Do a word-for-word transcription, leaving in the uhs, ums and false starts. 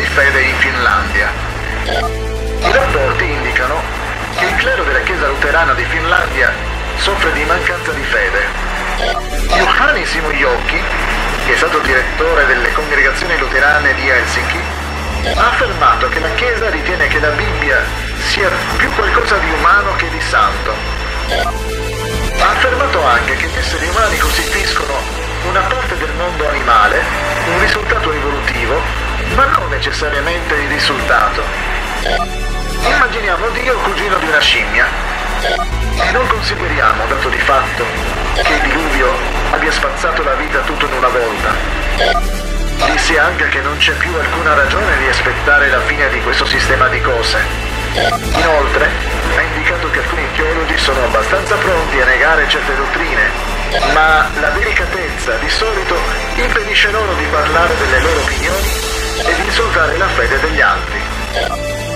fede in Finlandia. I rapporti indicano che il clero della Chiesa luterana di Finlandia soffre di mancanza di fede. Juhani Simojoki, che è stato direttore delle congregazioni luterane di Helsinki, ha affermato che la Chiesa ritiene che la Bibbia sia più qualcosa di umano che di santo. Ha affermato anche che gli esseri umani costituiscono una parte del mondo animale, un risultato evolutivo, ma non necessariamente il risultato. Immaginiamo Dio cugino di una scimmia e non consideriamo, dato di fatto, che il diluvio abbia spazzato la vita tutto in una volta. Disse anche che non c'è più alcuna ragione di aspettare la fine di questo sistema di cose. Inoltre, ha indicato che alcuni teologi sono abbastanza pronti a negare certe dottrine, ma la delicatezza di solito impedisce loro di parlare delle loro opinioni e di insultare la fede degli altri.